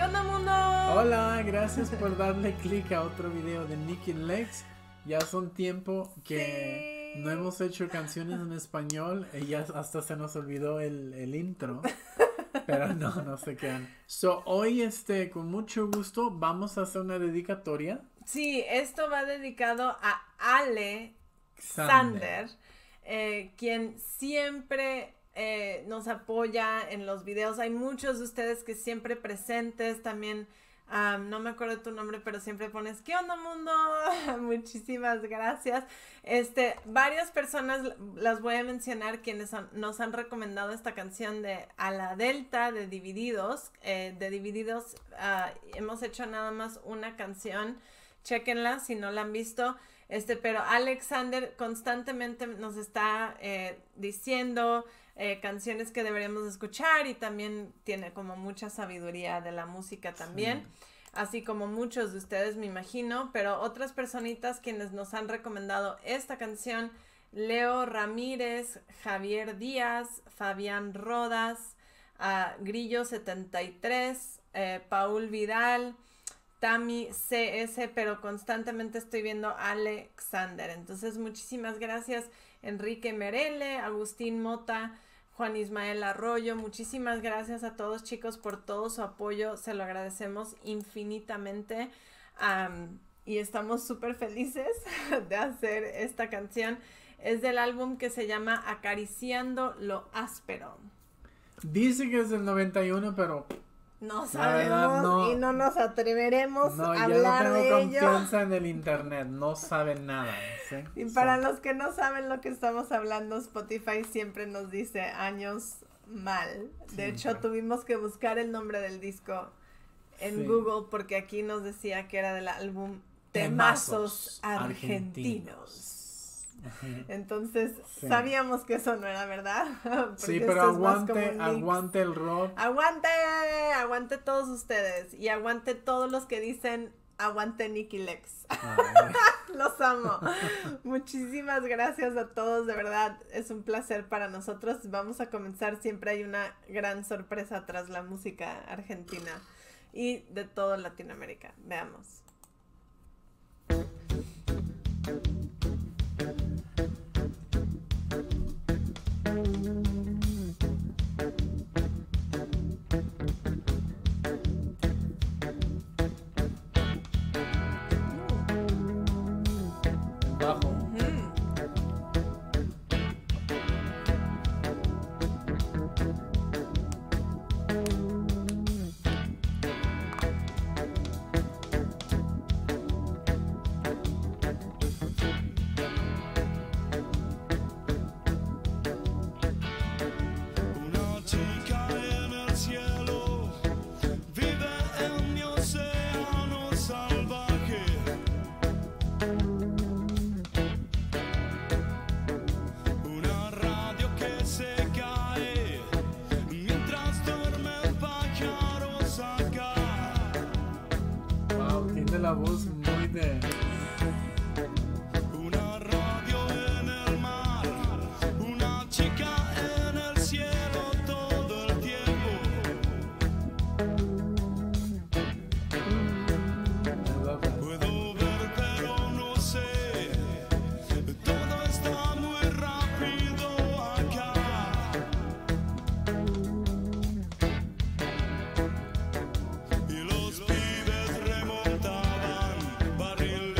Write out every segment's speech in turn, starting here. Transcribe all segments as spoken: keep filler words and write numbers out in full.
onda, mundo? Hola, gracias por darle clic a otro video de Nicky Lex. Ya son tiempo que sí. no hemos hecho canciones en español y ya hasta se nos olvidó el, el intro. Pero no, no se quedan. So, hoy, este, con mucho gusto, vamos a hacer una dedicatoria. Sí, esto va dedicado a Ale Sander, Sander, eh, quien siempre eh, nos apoya en los videos. Hay muchos de ustedes que siempre presentes también. Um, no me acuerdo tu nombre, pero siempre pones ¿qué onda, mundo? Muchísimas gracias. Este, varias personas las voy a mencionar quienes han, nos han recomendado esta canción de A la Delta de Divididos. Eh, de Divididos uh, hemos hecho nada más una canción. Chéquenla si no la han visto. Este, pero Alex Sander constantemente nos está eh, diciendo eh, canciones que deberíamos escuchar y también tiene como mucha sabiduría de la música también, sí. Así como muchos de ustedes me imagino, pero otras personitas quienes nos han recomendado esta canción: Leo Ramírez, Javier Díaz, Fabián Rodas, uh, Grillo setenta y tres, eh, Paul Vidal, Tami C S, pero constantemente estoy viendo Alex Sander. Entonces, muchísimas gracias, Enrique Merele, Agustín Mota, Juan Ismael Arroyo. Muchísimas gracias a todos, chicos, por todo su apoyo. Se lo agradecemos infinitamente. Um, y estamos súper felices de hacer esta canción. Es del álbum que se llama Acariciando lo Áspero. Dice que es del noventa y uno, pero... no sabemos no, y no nos atreveremos no, a hablar de ello. No, yo no tengo confianza en el internet, no saben nada, ¿sí? Y para so. los que no saben lo que estamos hablando, Spotify siempre nos dice años mal. De sí, hecho, pero... tuvimos que buscar el nombre del disco en sí. Google porque aquí nos decía que era del álbum Temazos, Temazos Argentinos. Argentinos. Entonces sí. sabíamos que eso no era verdad. Sí, pero aguante, aguante el rock. Aguante, aguante todos ustedes. Y aguante todos los que dicen aguante Nicky Lex. Los amo. Muchísimas gracias a todos, de verdad. Es un placer para nosotros. Vamos a comenzar. Siempre hay una gran sorpresa tras la música argentina y de toda Latinoamérica. Veamos. La voz muy de... Una radio en el mar, una chica en el cielo todo el tiempo. Puedo ver pero no sé, todo está muy rápido acá. Y los pibes remontan barril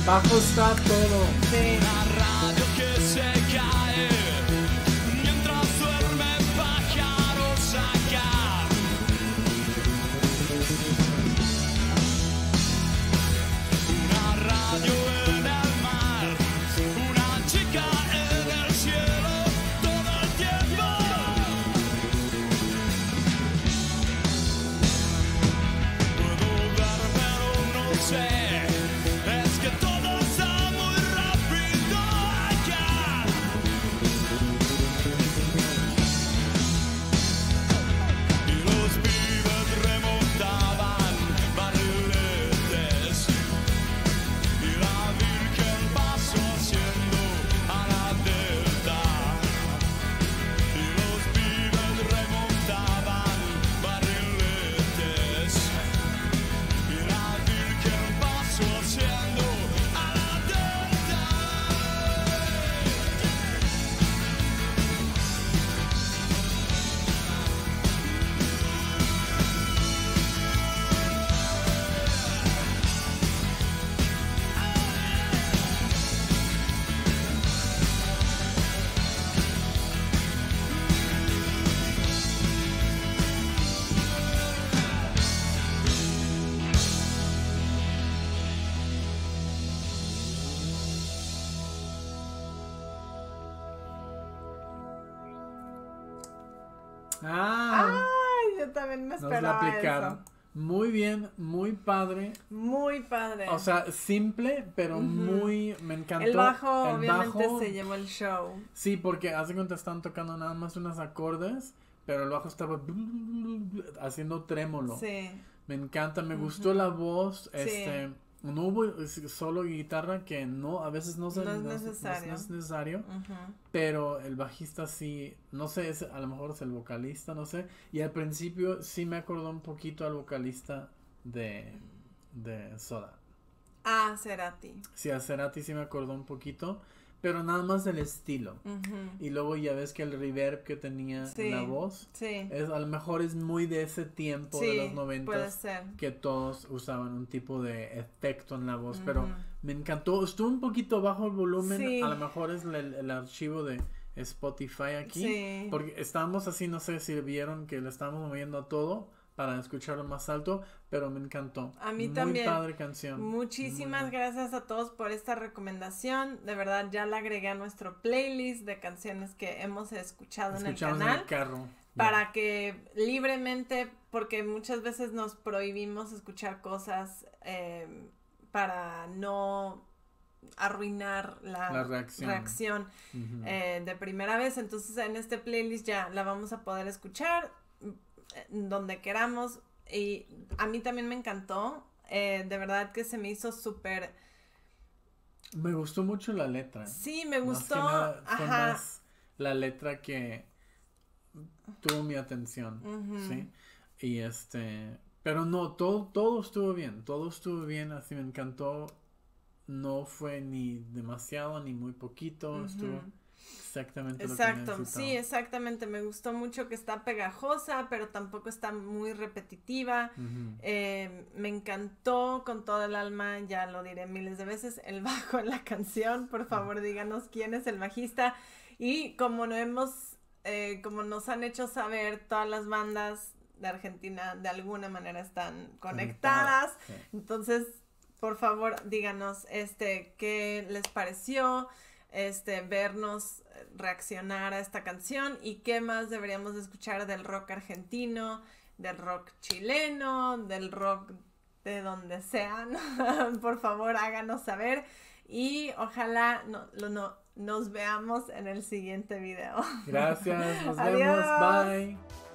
bajo está todo. Sí. Una radio que se cae mientras duerme pájaros acá. Una radio en el mar, una chica en el cielo todo el tiempo. Puedo ver, pero no sé. Es que todo está muy rápido acá. Y los pibes remontaban barriletes. Y la Virgen pasó haciendo a la delta. Y los pibes remontaban barriletes. Y la Virgen pasó haciendo a la delta. Ah, Ay, yo también me nos la esperaba aplicaron. eso. Muy bien, muy padre. Muy padre. O sea, simple, pero Ujú. muy, me encantó. el bajo El obviamente bajo, se llevó el show. sí, porque hace cuenta están tocando nada más unos acordes, pero el bajo estaba haciendo trémolo. Sí. Me encanta, me Ujú. gustó la voz, Sí. este, no hubo solo guitarra que no, a veces no, se, No es no- no- necesario. no es necesario, Ujú. pero el bajista sí, no sé, es, a lo mejor es el vocalista, no sé, y al principio sí me acordó un poquito al vocalista de, de Soda. Ah, Cerati. Sí, a Cerati sí me acordó un poquito, pero nada más del estilo. Ujú. Y luego ya ves que el reverb que tenía Sí. en la voz, Sí. es, a lo mejor es muy de ese tiempo de Sí, los puede noventas, ser. que todos usaban un tipo de efecto en la voz, pero Ujú. me encantó, estuvo un poquito bajo el volumen, Sí. a lo mejor es el, el archivo de Spotify aquí, Sí. porque estábamos así, no sé si vieron que le estábamos moviendo a todo para escucharlo más alto, pero me encantó. A mí Muy también. padre canción. Muchísimas Muy- gracias a todos por esta recomendación. De verdad, ya la agregué a nuestro playlist de canciones que hemos escuchado en el Escuchamos en canal. el carro. Para que libremente, porque muchas veces nos prohibimos escuchar cosas eh, para no arruinar la, La reacción. reacción, Ujú. eh, de primera vez. Entonces en este playlist ya la vamos a poder escuchar eh, donde queramos. Y a mí también me encantó. Eh, de verdad que se me hizo súper... Me gustó mucho la letra. Sí, me Más gustó. que nada, fue Ajá. más la letra que tuvo mi atención, Ujú. ¿sí? Y este, pero no, todo, todo estuvo bien, todo estuvo bien, así me encantó, no fue ni demasiado ni muy poquito, Ujú. estuvo exactamente lo que Exacto, necesitaba. sí, exactamente. Me gustó mucho que está pegajosa, pero tampoco está muy repetitiva. Ujú. Eh, me encantó con todo el alma, ya lo diré miles de veces, el bajo en la canción. Por favor, díganos quién es el bajista. Y como no hemos, eh, como nos han hecho saber, todas las bandas de Argentina de alguna manera están conectadas. Sí. Entonces, por favor, díganos, este, qué les pareció, este, vernos eh, reaccionar a esta canción y qué más deberíamos de escuchar del rock argentino, del rock chileno, del rock de donde sean. Por favor, háganos saber y ojalá no, lo, no, nos veamos en el siguiente video. Gracias, nos Adiós. vemos, bye.